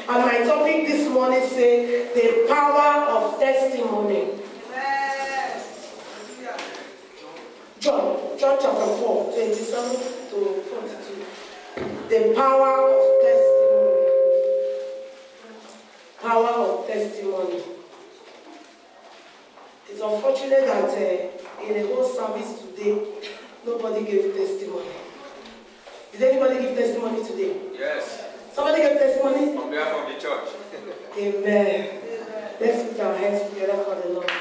And my topic this morning says the power of testimony. John chapter 4, 27 to 42. The power of testimony. Power of testimony. It's unfortunate that in the whole service today, nobody gave testimony. Did anybody give testimony today? Yes. Somebody gave testimony? On behalf of the church. Amen. Let's put our hands together for the Lord.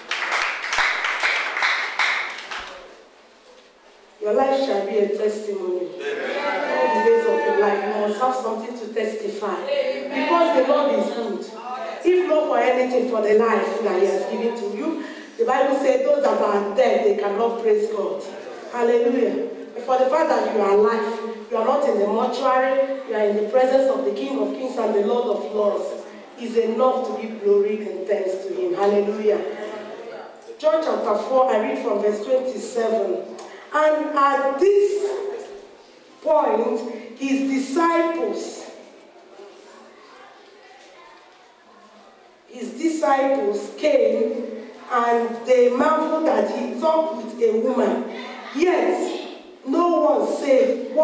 Your life shall be a testimony. Amen. All the days of your life, you must have something to testify. Amen. Because the Lord is good. If not for anything, for the life that He has given to you, the Bible says those that are dead, they cannot praise God. Hallelujah. For the fact that you are alive, you are not in the mortuary, you are in the presence of the King of Kings and the Lord of Lords, is enough to give glory and thanks to Him. Hallelujah. John chapter 4, I read from verse 27. And at this point, His disciples came and they marveled that He talked with a woman. Yet, no one said,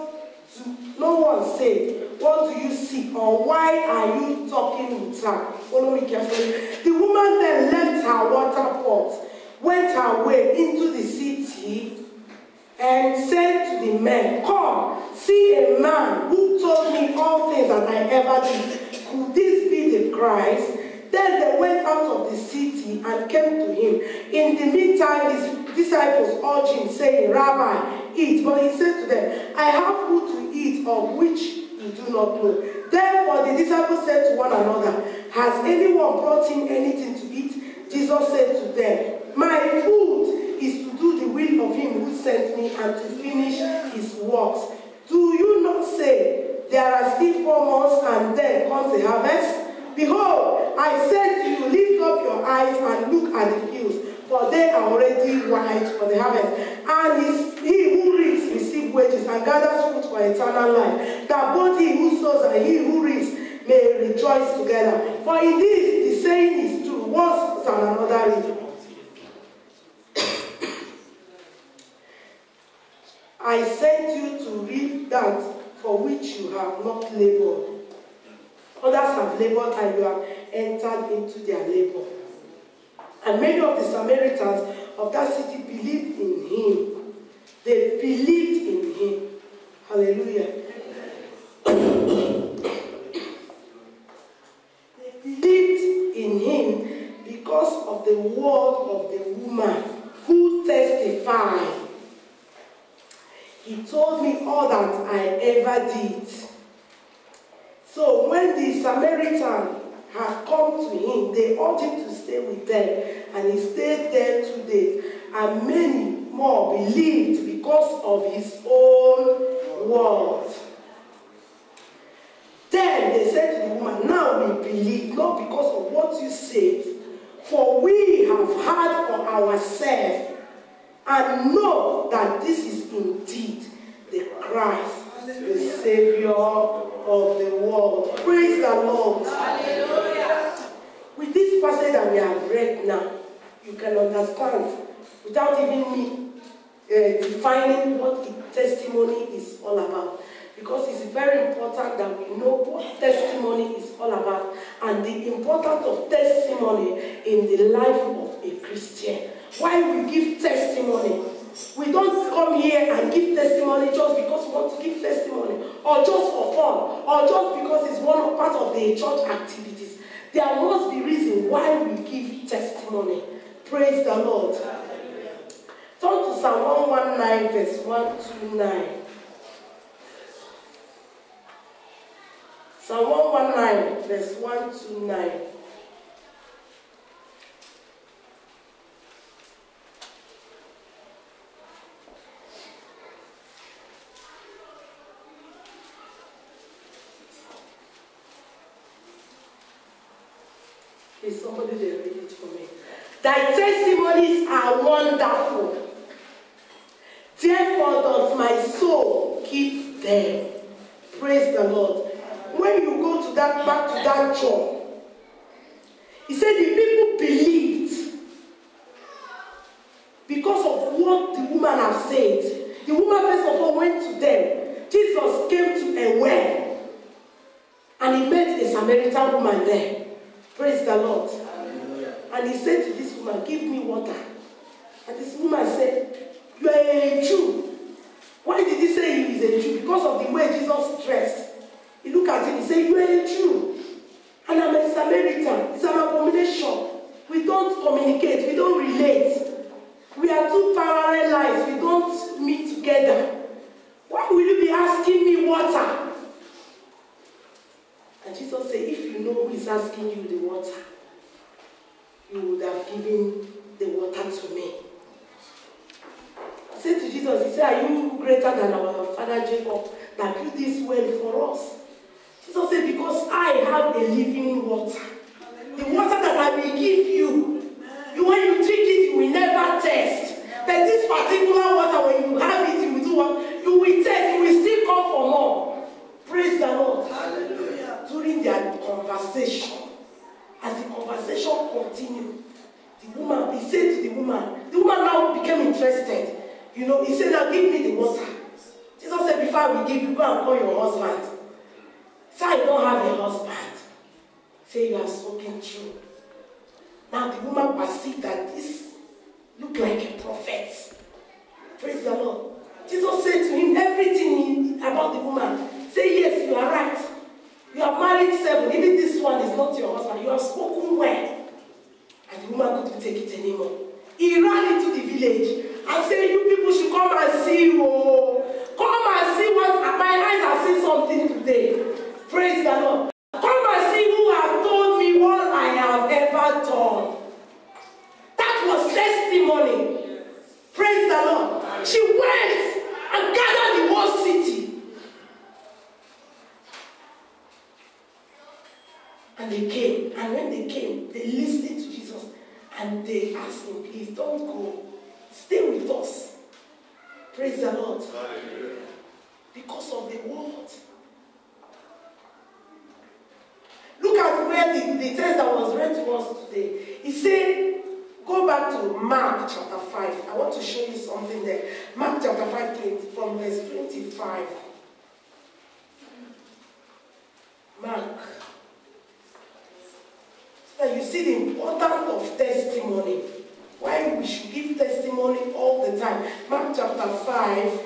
what do you seek, or why are you talking with her? Follow me carefully. The woman then left her water pot, went her way into the city, and said to the men, come, see a man who told me all things that I ever did. Could this be the Christ? Then they went out of the city and came to Him. In the meantime, His disciples urged Him, saying, Rabbi, eat. But He said to them, I have food to eat of which you do not know. Therefore the disciples said to one another, has anyone brought Him anything to eat? Jesus said to them, my food is to do the will of Him who sent me and to finish His works. Do you not say, there are still 4 months and then comes the harvest? Behold, I said to you, lift up your eyes and look at the fields, for they are already white for the harvest. And he who reaps receives wages and gathers fruit for eternal life, that both he who sows and he who reaps may rejoice together. For in this the saying is true, once and another reap. I sent you to reap that for which you have not labored. Others have labored and you have entered into their labor. And many of the Samaritans of that city believed in Him. They believed in Him. Hallelujah. They believed in Him because of the word of the woman who testified. He told me all that I ever did. So when the Samaritan had come to Him, they urged Him to stay with them, and He stayed there 2 days. And many more believed because of His own word. Then they said to the woman, now we believe, not because of what you said, for we have heard for ourselves, and know that this is indeed the Christ, the Savior of the world. Praise the Lord. Hallelujah. With this passage that we have read now, you can understand, without even me defining what the testimony is all about. Because it's very important that we know what testimony is all about and the importance of testimony in the life of a Christian. Why we give testimony? We don't come here and give testimony just because we want to give testimony, or just for fun, or just because it's one part of the church activities. There must be reason why we give testimony. Praise the Lord. Turn to Psalm 119, verse 129. Psalm 119, verse 129. Is somebody there read it for me? Thy testimonies are wonderful. Therefore does my soul keep them. Praise the Lord. When you go to back to that John. He said the people believed because of what the woman had said. The woman first of all went to them. Jesus came to a well and he met a Samaritan woman there. Praise the Lord. Hallelujah. And he said to this woman, give me water. And this woman said, you are a Jew. Why did he say he is a Jew? Because of the way Jesus dressed. He looked at him, he said, you are a Jew. And I'm a Samaritan. It's an abomination. We don't communicate, we don't relate. We are two parallel lives, we don't meet together. Why will you be asking me water? And Jesus said, if you know who is asking you the water, you would have given the water to me. I said to Jesus, he said, are you greater than our father Jacob that built this well for us? Jesus said, because I have a living water. The water that I will give you, when you drink it, you will never taste. But this particular water, when you have it, you will do what? You will taste, you will still come for more. Praise the Lord. Hallelujah. During their conversation, as the conversation continued, the woman, he said to the woman now became interested. You know, he said, now give me the water. Jesus said, before I will give you, go and call your husband. Say, I don't have a husband. Say, you have spoken true. Now the woman perceived that this looked like a prophet. Praise the Lord. Jesus said to him everything about the woman. Say, yes, you are right. You have married 7. Even this one is not your husband. You have spoken well. And the woman couldn't take it anymore. He ran into the village and said, you people should come and see. Oh, come and see what my eyes have seen something today. Praise the Lord. Come and see who have told me what I have ever done. That was testimony. Praise the Lord. She went and gathered the whole city. And they came. And when they came, they listened to Jesus. And they asked him, please don't go. Stay with us. Praise the Lord. Because of the word. Look at where the text that was read to us today. He said, go back to Mark chapter 5. I want to show you something there. Mark chapter 5, from verse 25. Mark. So that you see the importance of testimony. Why we should give testimony all the time. Mark chapter 5.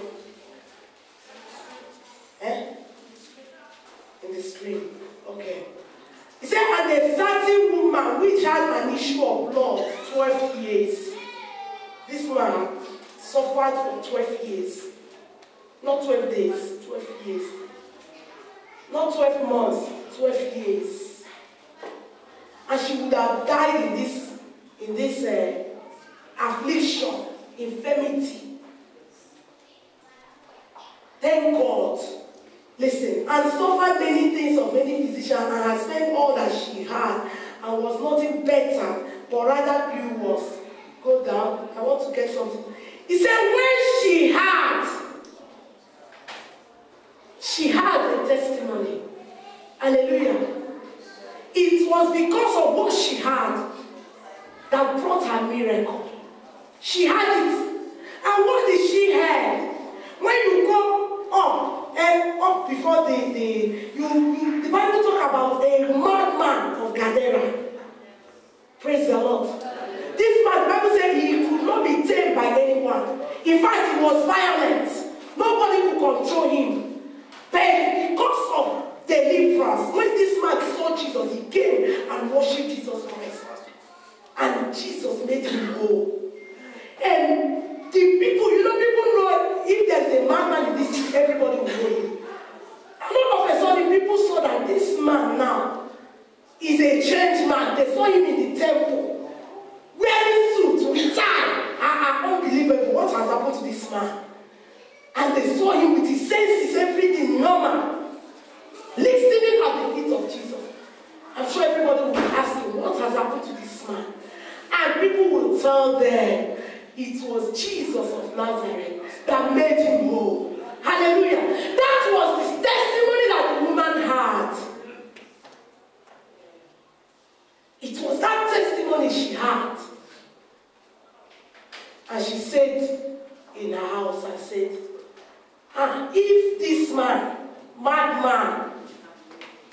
In the screen. Okay. He said, and a certain woman which had an issue of blood 12 years. This man suffered for 12 years. Not 12 days, 12 years. Not 12 months, 12 years. And she would have died in this affliction, infirmity. Thank God. Listen, and suffered many things of many physicians, and had spent all that she had, and was nothing better, but rather grew worse. Go down. I want to get something. He said, when she had a testimony. Hallelujah. It was because of what she had that brought her miracle. She had it. And what did she have? When you go up before the Bible talk about a madman of Gadara. Praise the Lord. This man, the Bible said he could not be tamed by anyone. In fact, he was violent. Nobody could control him. But because of deliverance, when this man saw Jesus, he came and worshipped Jesus Christ. And Jesus made him whole. And the people, people know if there's a madman in this city, everybody will know him. And all of a sudden, people saw that this man now is a changed man. They saw him in the temple, wearing suit with tie. Unbelievable. What has happened to this man? And they saw him with his senses, everything normal, listening at the feet of Jesus. I'm sure everybody will be asking, what has happened to this man? And people will tell them, it was Jesus of Nazareth that made him whole. Hallelujah. That was the testimony that the woman had.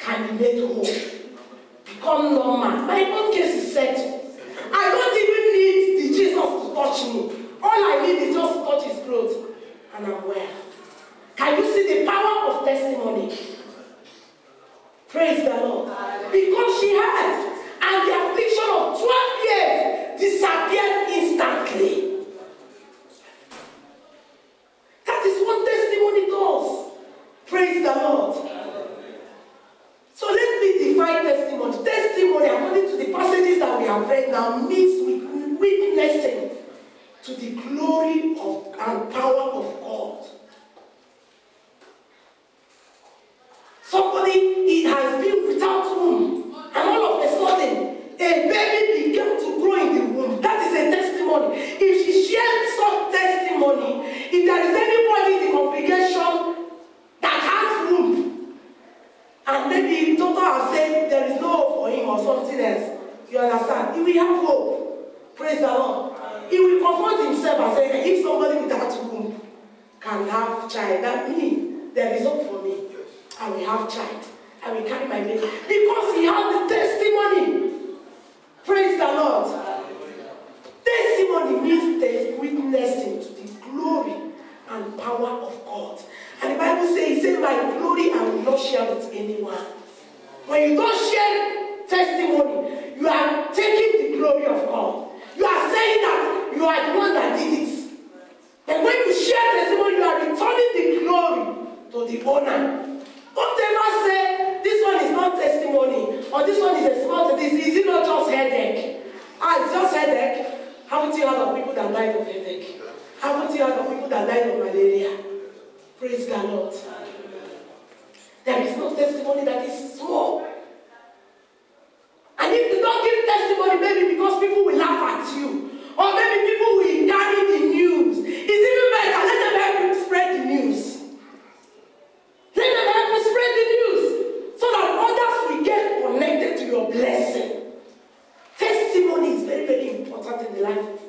can be made whole. Become normal. My own case is settled. I don't even need the Jesus to touch me. All I need is just to touch his clothes, and I'm well. Can you see the power of testimony? Praise the Lord. Because she had, and the affliction of 12 years disappeared instantly. That is what testimony does. Praise the Lord. So let me define testimony. Testimony, according to the passages that we have read now, means witnessing to the glory of and power of God. Somebody, it has been without womb, and all of a sudden, a baby began to grow in the womb. That is a testimony. If she shared some testimony, if there is anybody in the congregation that has womb, and maybe doctor has said there is no hope for him or something else, you understand? He will have hope. Praise the Lord. He will comfort himself and say, if somebody without womb can have child, that means there is hope for me. I will have child. I will carry my baby. Because he has the testimony. Praise the Lord. Testimony means there's witnessing to the glory and power of God. And the Bible says, my glory I will not share with anyone. When you don't share testimony, you are taking the glory of God. You are saying that you are the one that did it. And when you share testimony, you are returning the glory to the owner. Don't ever say, this one is not testimony, or this one is a small thing. Is it not just headache? It's just headache. Haven't you heard of people that died of headache? Haven't you heard of people that died of malaria? Praise the Lord. There is no testimony that is small. And if you don't give testimony, maybe because people will laugh at you, or maybe people will carry the news, it's even better, let them help you spread the news. Let them help you spread the news, so that others will get connected to your blessing. Testimony is very, very important in the life of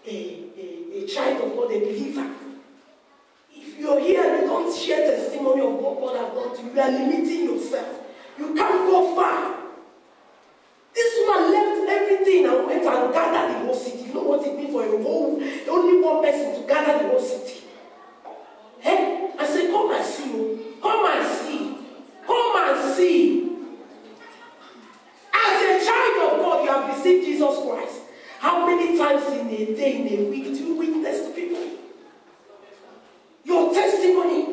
a child of God, a believer. If you're here and you don't share testimony of what God has done to you, you are limiting yourself. You can't go far. This woman left everything and went and gathered the whole city. You know what it means for only one person to gather the whole city? Eh? I said, come and see you. Come and see. Come and see. As a child of God, you have received Jesus Christ. How many times in a day, in a week, do you witness to people? Your testimony.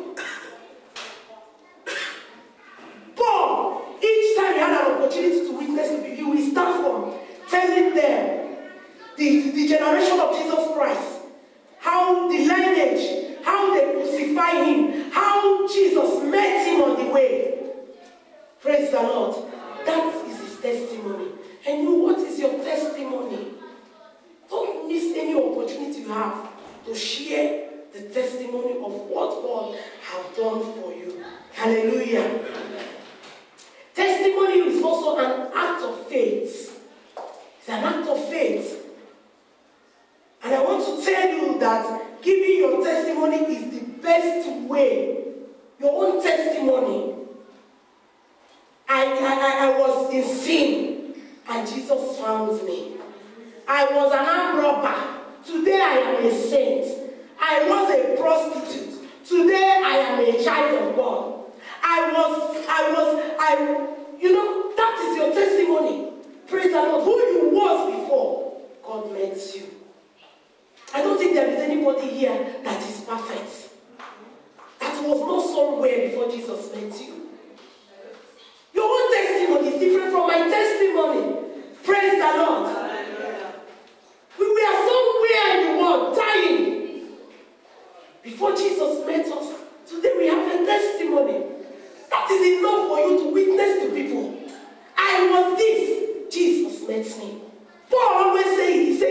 Paul, each time he had an opportunity to witness to people, he will start from telling them the generation of Jesus Christ, how the lineage, how they crucified him, how Jesus met him on the way. Praise the Lord. That is his testimony. And you, what is your testimony? Don't miss any opportunity you have to share the testimony of what God has done for you. Hallelujah. Testimony is also an act of faith. It's an act of faith. And I want to tell you that giving your testimony is the best way. Your own testimony. I was in sin and Jesus found me. I was an armed robber. Today I am a saint. I was a prostitute. Today I am a child of God. That is your testimony. Praise the Lord. Who you was before God met you. I don't think there is anybody here that is perfect. That was not somewhere before Jesus met you. Your own testimony is different from my testimony. Praise the Lord. We were somewhere in the world dying before Jesus met us. Today we have a testimony. That is enough for you to witness to people. I was this. Jesus met me. Paul always said,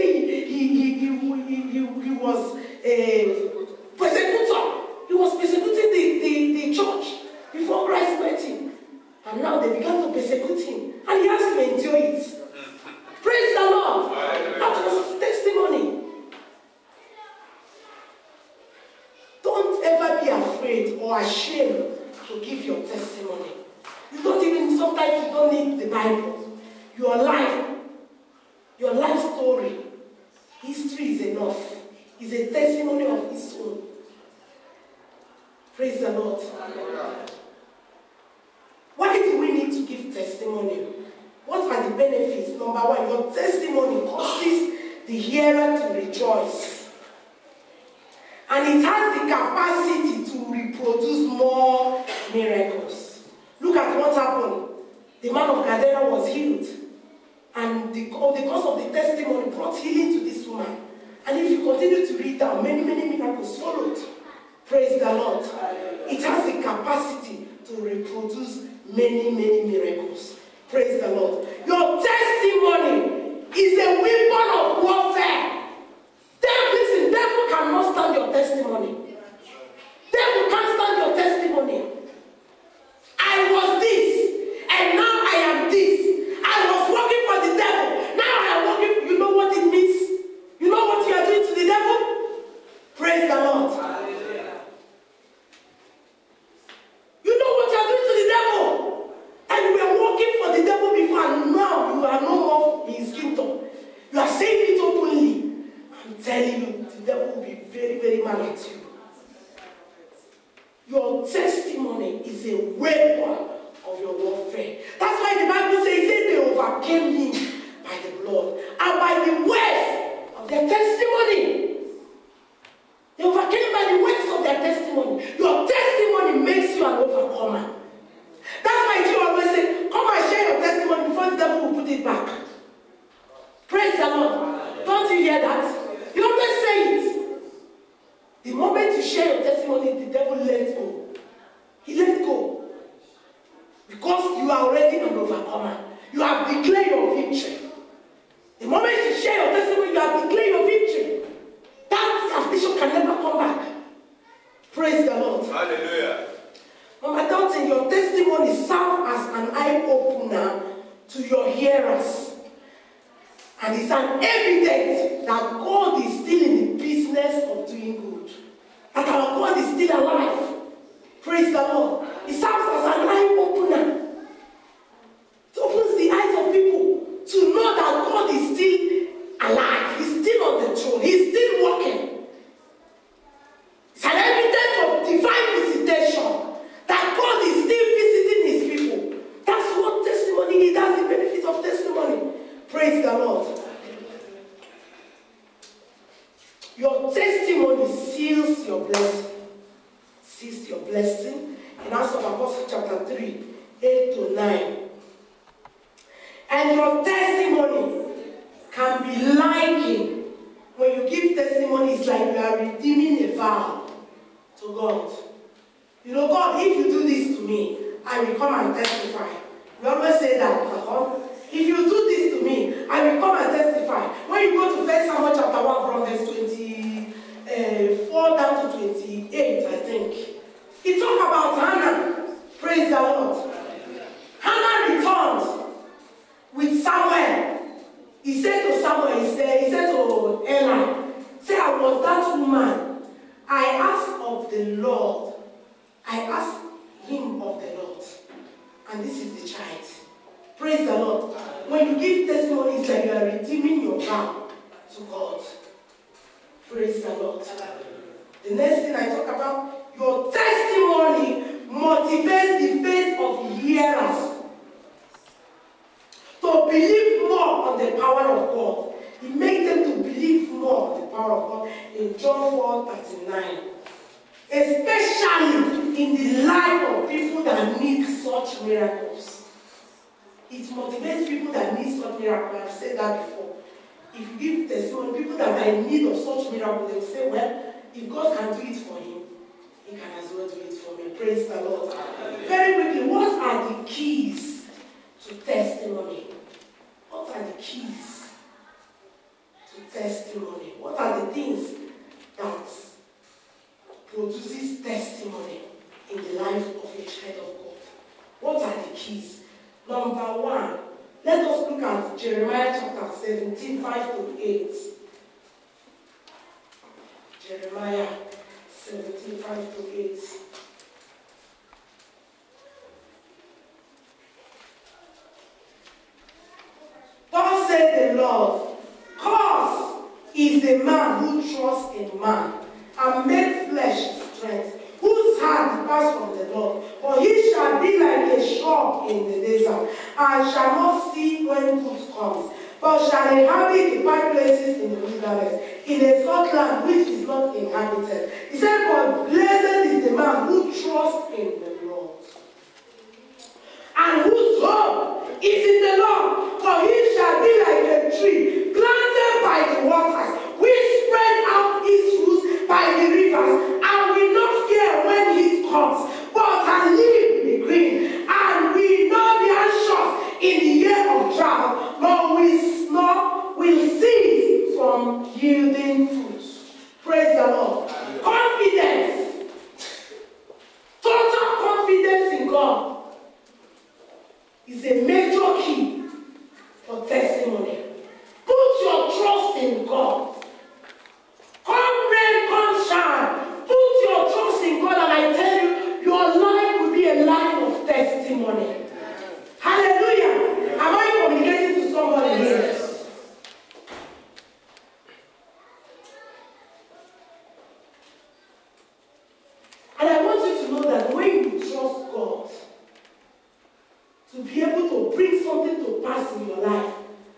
he was a persecutor. He was persecuting the church before Christ met him. And now they began to persecute him. And he has to endure it. Praise the Lord. That was his testimony. Don't ever be afraid or ashamed to give your testimony. You don't even, sometimes you don't need the Bible. Your life story, history is enough. It's a testimony of its own. Praise the Lord. Why do we need to give testimony? What are the benefits? Number one, your testimony causes the hearer to rejoice. And it has the capacity to reproduce more miracles. Look at what happened. The man of Gadara was healed. And the cause of the testimony brought healing to this woman. And if you continue to read down, many miracles followed. Praise the Lord. It has the capacity to reproduce many miracles. Praise the Lord. Your testimony is a weapon of warfare. Listen, devil cannot stand your testimony. Devil can't stand your testimony. I was this, and now I am this. I was working for the devil. Now I am working. You know what it means? You know what you are doing to the devil? Praise the Lord. You know what you are doing to the devil? And you were working for the devil before, and now you are no more his kingdom. You are saying it openly. I'm telling you, the devil will be very mad at you. Your testimony is a weapon of your warfare. That's why the Bible says they overcame him by the blood and by the words of their testimony. They overcame by the words of their testimony. Your testimony makes you an overcomer. That's why you always say, come and share your testimony before the devil will put it back. Praise the Lord. Don't you hear that? You always say it. The moment you share your testimony, the devil lets go. He lets go. Because you are already an overcomer. You have declared your victory. The moment you share your testimony, you have declared your victory. That affliction can never come back. Praise the Lord. Hallelujah. Number 13, your testimony serves as an eye-opener to your hearers. And it's an evidence that God is still in the business of doing good. That our God is still alive. Praise the Lord. It serves as an eye-opener. It opens the eyes of people to know that God is still alive. He's still on the throne. He's still working. It's an evidence of divine visitation. That God is still visiting his people. That's what testimony is. That's the benefit of testimony. Praise the Lord. Your testimony seals your blessing. Seals your blessing. In Acts of Apostles chapter 3, 8-9. And your testimony can be likened. When you give testimony, it's like you are redeeming a vow to God. You know, God, if you do this to me, I will come and testify. We always say that. If you do this to me, I will come and testify. When you go to 1 Samuel chapter 1 from verse 24 down to 28, I think. He talked about Hannah. Praise the Lord. Hannah returned with Samuel. He said to Samuel, he said to Eli, say, I was that woman. I asked of the Lord. I asked him of the Lord. And this is the child. Praise the Lord. When you give testimony, it's like you are redeeming your vow to God. Praise the Lord. The next thing I talk about, your testimony motivates the faith of hearers to believe more on the power of God. It makes them to believe more on the power of God in John 4:39. Especially in the life of people that need such miracles. It motivates people that need such miracles. I've said that before. If you give testimony, people that are in need of such miracles, they'll say, well, if God can do it for him, he can as well do it for me. Praise the Lord. Very quickly, what are the keys to testimony? What are the keys to testimony? What are the things that produces testimony in the life of a child of God? What are the keys? Number one, let us look at Jeremiah chapter 17, 5-8. Jeremiah 17, 5-8. Lord. Cause is a man who trusts in man and made flesh strength, whose heart departs from the Lord. For he shall be like a shrub in the desert, and shall not see when food comes, but shall inhabit the quiet places in the wilderness, in a salt land which is not inhabited. He said, but blessed is the man who trusts in the Lord, and whose hope is in the Lord. For he shall be like a tree planted by the waters, which spread out its roots by the rivers, and will not fear when heat comes, but her leaf will be green, and will not be anxious in the year of drought, nor will cease from yielding fruit. Praise the Lord. Confidence. Total confidence in God is a major key for testimony. Put your trust in God. Come rain, come shine. Put your trust in God, and I tell you, your life will be a life of testimony. Hallelujah. Am I communicating to somebody here? And I want you to know that when you trust God to be able to bring something to pass in your life,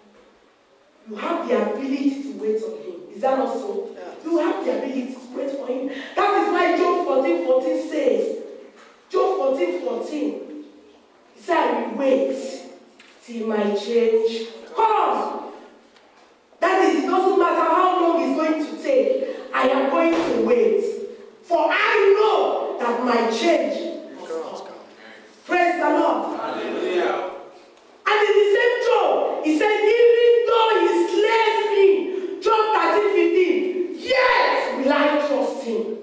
you have the ability to wait on Him. Is that not so? Yeah. You have the ability to wait for Him. That is why Job 14:14 says, Job 14:14, he said, I will wait till my change comes. That is, it doesn't matter how long it's going to take, I am going to wait. For I know that my change must come. Praise the Lord. Hallelujah. And in the same Job, he said, even though he slays me, Job 13:15, yet will I trust him.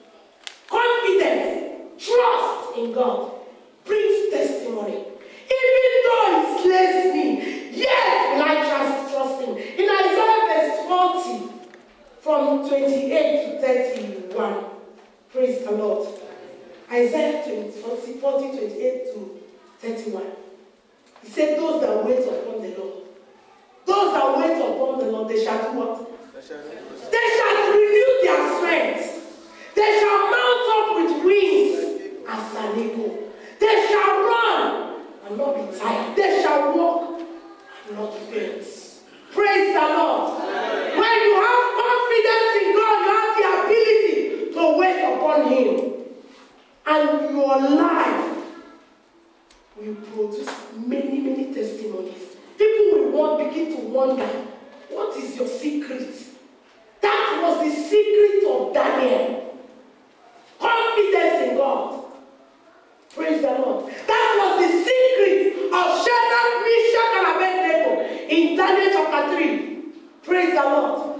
Confidence, trust in God brings testimony. Even though he slays me, yet will I trust him. In Isaiah verse 40, from 28 to 31, praise the Lord. Isaiah 40, 28 to 31. He said, those that wait upon the Lord, those that wait upon the Lord, they shall do what? They shall renew their strength. They shall mount up with wings as an eagle. They shall run and not be tired. They shall walk and not faint. Praise the Lord. When you have confidence in God, you have the ability to wait upon Him. And your life will produce many, many testimonies. People will begin to wonder, what is your secret? That was the secret of Daniel. Confidence in God. Praise the Lord. That was the secret of Shadrach, Meshach, and Abednego in Daniel chapter 3. Praise the Lord.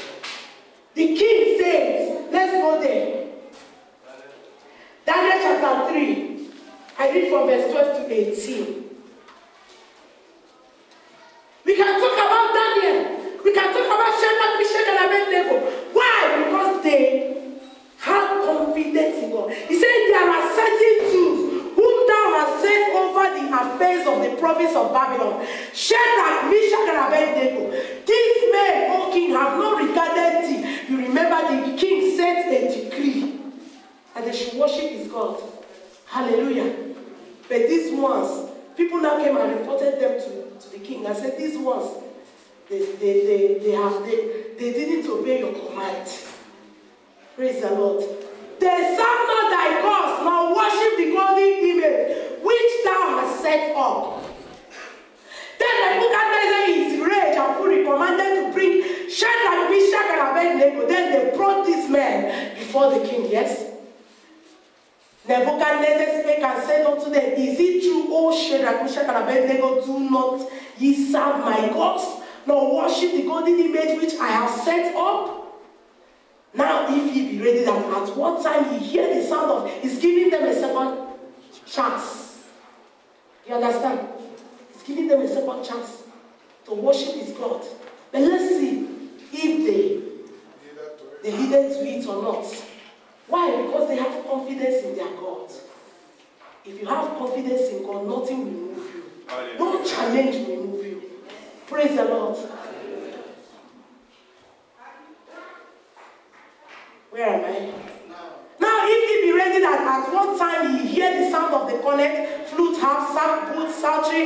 The king says, let's go there. Daniel chapter 3. I read from verse 12 to 18. We can talk about Daniel. We can talk about Shadrach, Meshach, and Abednego. Why? Because they had confidence in God. He said, there are certain Jews whom thou hast set over the affairs of the province of Babylon. Shadrach, Meshach, and Abednego. These men, O king, have not regarded thee. You remember the king sent a decree that they should worship his God. Hallelujah. But these ones, people now came and reported them to the king and said, these ones, they didn't obey your command. Praise the Lord. They serve not thy gods, nor worship the golden image which thou hast set up. Then Nebuchadnezzar in his rage and fury commanded to bring Shadrach, Meshach, and Abednego. Then they brought these men before the king. Yes? Nebuchadnezzar spake and said unto them, is it true, O Shadrach, Meshach, and Abednego, do not ye serve my gods, nor worship the golden image which I have set up? Now, if ye be ready, that at what time ye hear the sound of, he's giving them a second chance. You understand? He's giving them a second chance to worship his God. But let's see if they needed to it or not. Why? Because they have confidence in their God. If you have confidence in God, nothing will move you. No challenge will move you. Praise the Lord.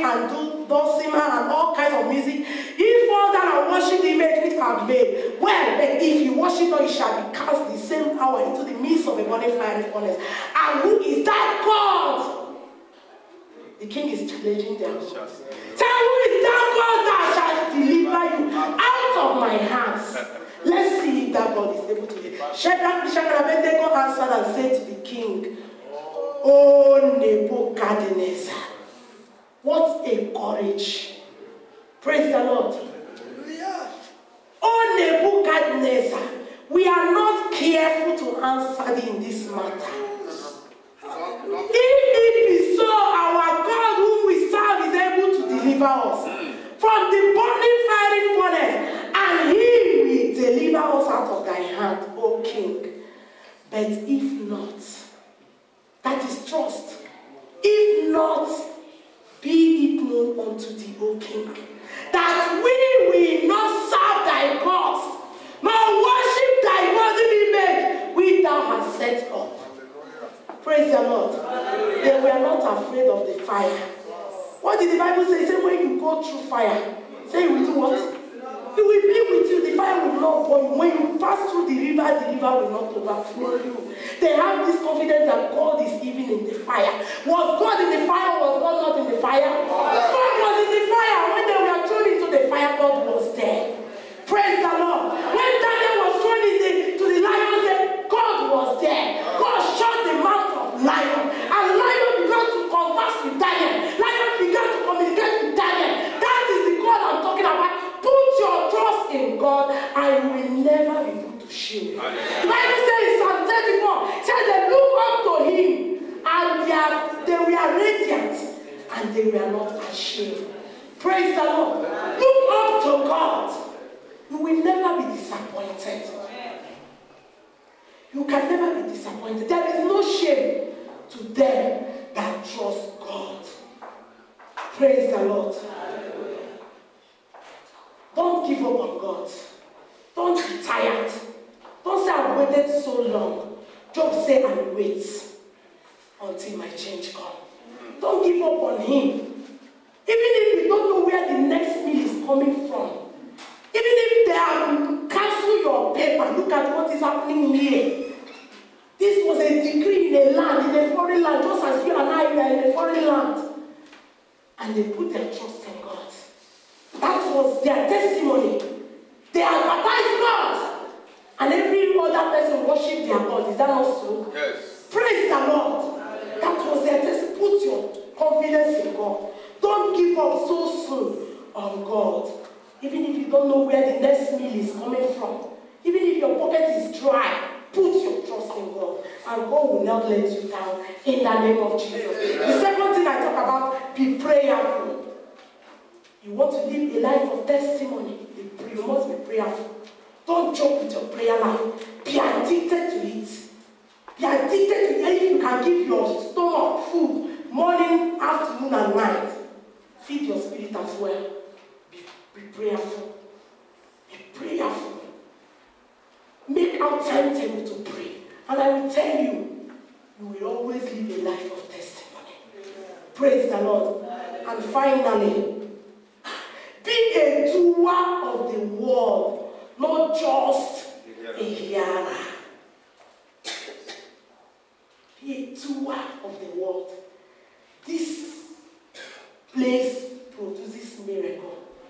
and do dulcimer and all kinds of music, if fall down and worship the image which have made, well, but if you worship not, you shall be cast the same hour into the midst of a burning fiery furnace. And who is that God? The king is challenging them. Tell who is that God that shall deliver you out of my hands? Let's see if that God is able to do it. Shadrach, Meshach, and Abednego answered and said to the king, "Oh, Nebuchadnezzar, what a courage." Praise the Lord. Oh, Nebuchadnezzar, we are not careful to answer thee in this matter. If it be so, our God whom we serve is able to deliver us from the burning fiery furnace, and he will deliver us out of thy hand, O king. But if not, that is trust. If not, be it known unto thee, O king, that we will not serve thy gods, nor worship thy golden image which thou hast set up. Praise the Lord. They were not afraid of the fire. What did the Bible say? It said when you go through fire, say you will do what? It will be with you. The fire will not burn you. When you pass through the river will not overflow you. They have this confidence that God is even in the fire. Was God in the fire or was God not in the fire? God was in the fire. When they were thrown into the fire, God was there. Praise the Lord. When Daniel was thrown into the lion's den, God was there. God shut the mouth of lion. And lion began to converse with Daniel. Lion began to communicate with Daniel. That is the God I'm talking about. Put your trust in God and you will never be put to shame. The Bible says in Psalm 34, it says they look up to him and they were radiant and they were not ashamed. Praise the Lord. Look up to God. You will never be disappointed. You can never be disappointed. There is no shame to them that trust God. Praise the Lord. Don't give up on God. Don't be tired. Don't say I've waited so long. Just say I wait until my change comes. Don't give up on him. Even if you don't know where the next meal is coming from. Even if they have canceled your paper, look at what is happening here. This was a decree in a land, in a foreign land, just as you and I were in a foreign land. And they put their trust in God. That was their testimony. They advertised God. And every other person worshipped their God. Is that not so? Yes. Praise the Lord. That was their testimony. Put your confidence in God. Don't give up so soon on God. Even if you don't know where the next meal is coming from. Even if your pocket is dry. Put your trust in God. And God will not let you down. In the name of Jesus. The second thing I talk about, be prayerful. You want to live a life of testimony. You must be prayerful. Don't joke with your prayer life. Be addicted to it. Be addicted to it. If you can give your stomach food morning, afternoon, and night, feed your spirit as well. Be prayerful. Be prayerful. Make out timetable to pray. And I will tell you, you will always live a life of testimony. Praise the Lord. And finally, be a doer of the word, not just a hearer. Be a doer of the word. This place produces miracle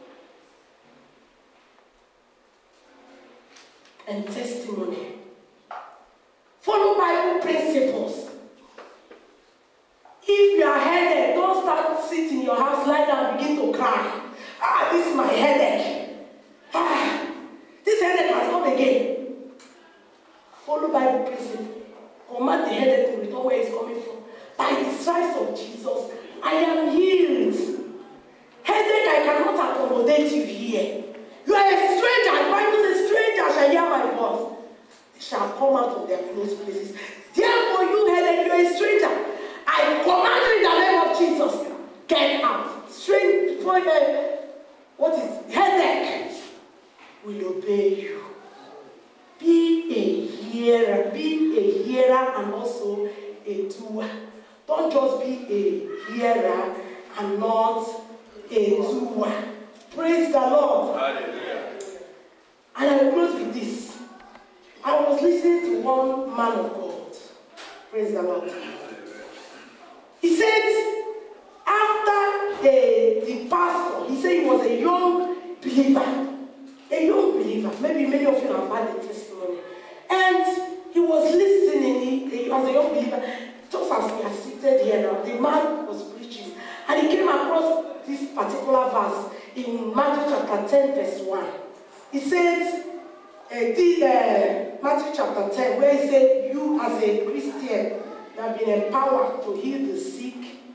and testimony. Follow Bible principles. If you are headed, don't start sitting in your house, lie down and begin to cry. This is my headache. This headache has come again. Follow Bible principle. Command the headache to return where it's coming from. By the stripes of Jesus, I am healed. Headache, I cannot accommodate you here. You are a stranger. The Bible says, strangers shall hear my voice. They shall come out of their close places. Therefore, you headache, you are a stranger. I command you in the name of Jesus. Get out. Strange for what is headache will obey you. Be a hearer and also a doer. Don't just be a hearer and not a doer. Praise the Lord. Hallelujah. And I will close with this. I was listening to one man of God. Praise the Lord. He said, after the pastor, he said he was a young believer. A young believer. Maybe many of you have had the testimony. And he was listening, he was a young believer. Just as we are seated here now, the man was preaching. And he came across this particular verse in Matthew chapter 10, verse 1. He said, Matthew chapter 10, where he said, you as a Christian, you have been empowered to heal the sick,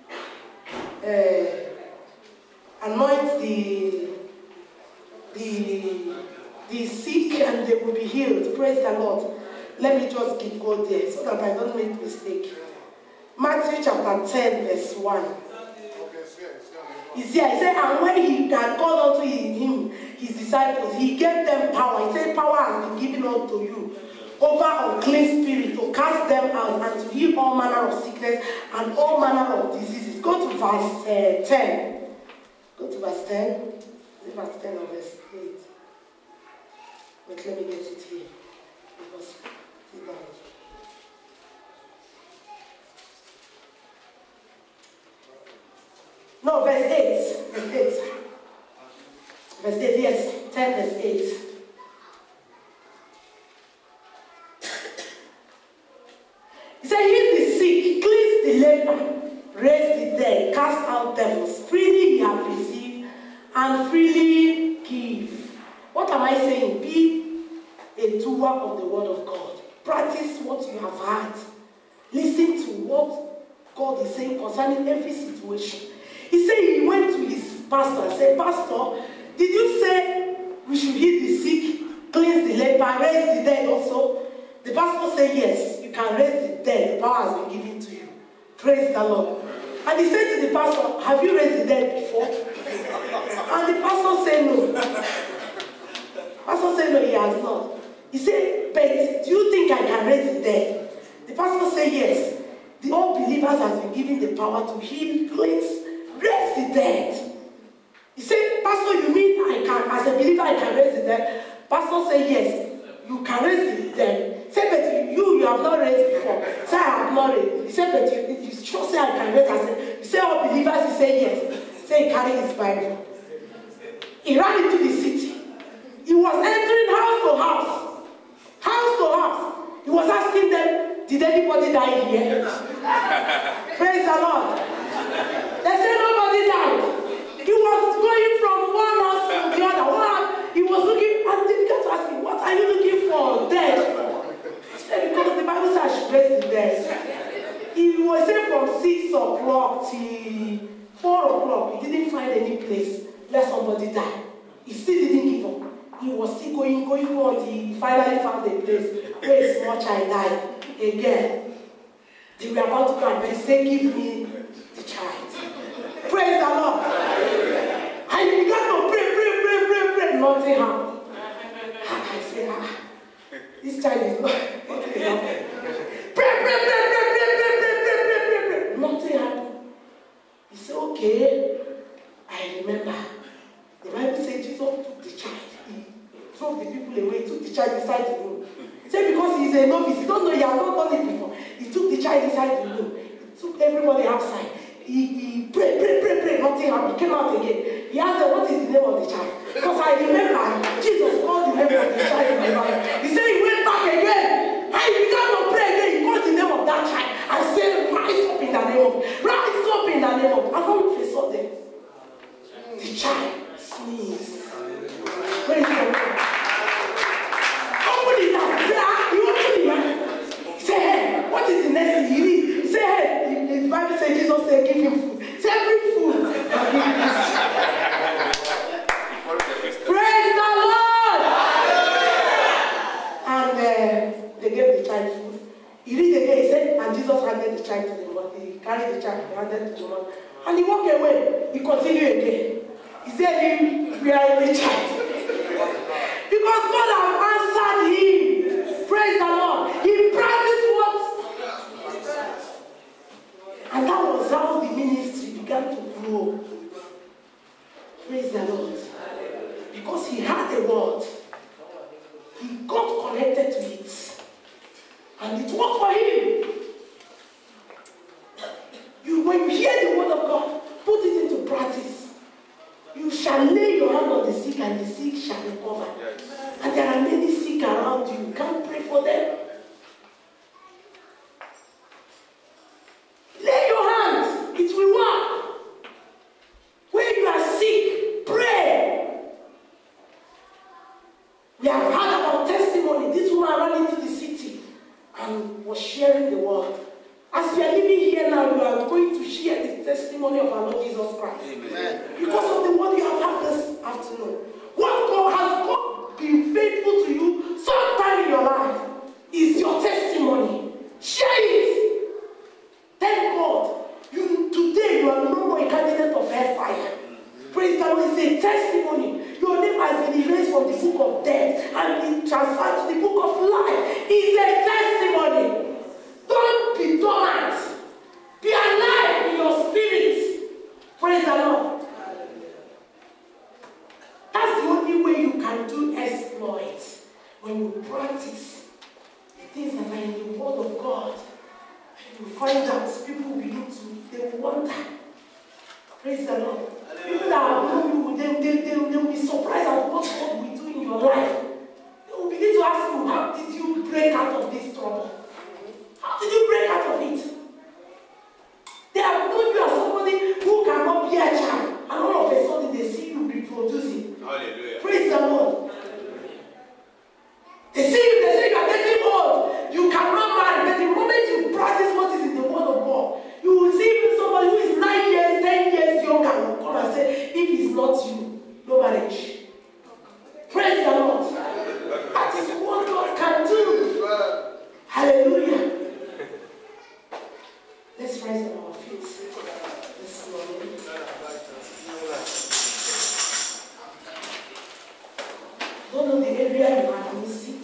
anoint the sick, and they will be healed. Praise the Lord. Let me just keep going there so that I don't make mistake. Matthew chapter 10, verse 1. He said, and when he had called unto him, his disciples, he gave them power. He said, power has been given unto you over unclean spirit to cast them out and to heal all manner of sickness and all manner of diseases. Go to verse 10. Go to verse 10. Is it verse 10 or verse 8? Wait, let me get it here. Because no, verse 8. Verse 8. Verse 8, yes. 10, verse 8. He said, heal the sick, cleanse the leper, raise the dead, cast out devils. Freely you have received, and freely give. What am I saying? Be a doer of the word of God. Practice what you have heard. Listen to what God is saying concerning every situation. He said he went to his pastor and said, Pastor, did you say we should heal the sick, cleanse the leper, raise the dead also? The pastor said, yes, you can raise the dead. The power has been given to you. Praise the Lord. And he said to the pastor, have you raised the dead before? And the pastor said no. Pastor said no, he has not. He said, but do you think I can raise the dead? The pastor said yes. The all believers has been given the power to heal, cleanse, raise the dead. He said, Pastor, you mean I can, as a believer, I can raise the dead? Pastor said, yes, you can raise the dead. He said, but you have not raised before. He said, I have not raised. He said, but you sure say I can raise. I said, you say all believers? He said, yes. He said, he carried his Bible. He ran into the city. He was entering house to house. House to house. He was asking them, did anybody die here? Praise the Lord. They said nobody died. He was going from one house to the other. He was looking, and they began to ask him, what are you looking for? Dead. He said, because the Bible says I should raise the dead. He was saying from 6 o'clock till 4 o'clock. He didn't find any place. Let somebody die. He still didn't give up. He was still going on. He finally found a place where a small child died. Again, they were about to come, but he said, give me the child. Praise the Lord. And he began to pray. Nothing happened. I said, this child is not. Nothing happened. Pray. Nothing happened. He said, okay. I remember. The Bible said Jesus took the child. He drove the people away, took the child inside the room. He said because he's a novice, he don't know, he has not done it before. He took the child inside the room. He took everybody outside. He prayed, nothing happened. He came out again. He asked them, what is the name of the child? Because I remember Jesus called the name of the child in the Bible. He said he went back again. And he began to pray again. He called the name of that child and said, rise up in the name of. And all of a sudden, the child sneezed. Praise the Lord. Open his eyes. He said, you open his eyes. He said, hey, what is the next thing you need? He said, hey, the Bible says Jesus said, give him food. He said, bring food. Praise the Lord. And they gave the child food. He read again, he said, and Jesus handed the child to the mother. He carried the child, he handed it to the mother. And he walked away. He continued again. He said, we are in the child. Because God has answered him. Praise the Lord. He practiced what? And that was how the ministry began to grow. Praise the Lord. Because he had a word. He got connected to it. And it worked for him. When you hear the word of God, put it into practice. You shall lay your hand on the sick and the sick shall recover. Yes. And there are many sick around you. You can't pray for them. Lay your hands. It will work. When you are sick, pray. We have heard about testimony. This woman ran into the city and was sharing the word. As you are living here now, you are going to share the testimony of our Lord Jesus Christ. Amen. Because of the word you have had this afternoon. What God has been faithful to you sometime in your life is your testimony. Share it. Thank God. Today you are no more a candidate of hellfire. Praise the Lord. It's a testimony. Your name has been erased from the book of death and been transferred to the book of life. It's a testimony. Don't be dormant. Be alive in your spirit. Praise the Lord. That's the only way you can do exploits. When you practice the things that are in the word of God, you find that people will begin to, they will wonder. Praise the Lord. People that have known you, they will be surprised at what God will do in your life. They will begin to ask you, how did you break out of this trouble? How did you break out of it? They have known you as somebody who cannot be a child, and all of a sudden they see you reproducing. Hallelujah. Praise the Lord. They see you, they say you are getting old. You cannot marry. But the moment you practice what is in the word of God, you will see even somebody who is 9 years, 10 years younger will come and say, if it's not you, no marriage. Praise the Lord. That is what God can do. Hallelujah. Let's rise on our feet this morning. Don't know the area you have missed it.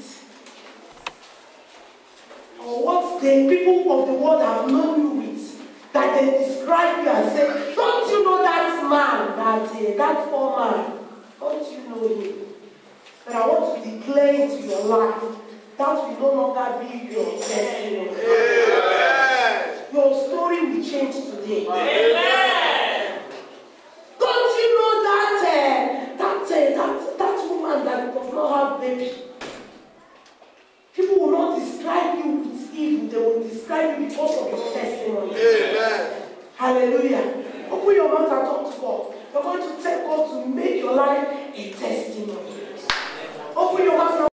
Or what the people of the world have known you with, that they describe you and say, don't you know that man, that poor man? Don't you know him? But I want to declare into your life that will no longer be your testimony. Amen. Your story will change today. Amen. Don't you know that woman that does not have baby? People will not describe you with evil. They will describe you because of your testimony. Amen. Hallelujah. Open your mouth and talk to God. You're going to tell God to make your life a testimony. Open your mouth